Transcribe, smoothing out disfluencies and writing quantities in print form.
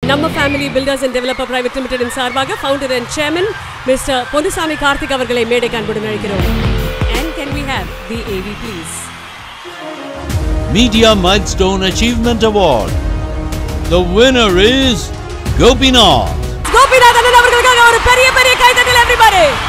Namma Family Builders and Developer Private Limited in Sarvaga, founder and chairman, Mr.A.Ponnusamy Karthik avargalai மேடை காண்புடன் அழைக்கிறோம். And can we have the AV please? Media Milestone Achievement Award. The winner is gopinath. Gopinath அண்ணன் அவர்களுக்காக ஒரு பெரிய கைதட்டல் everybody.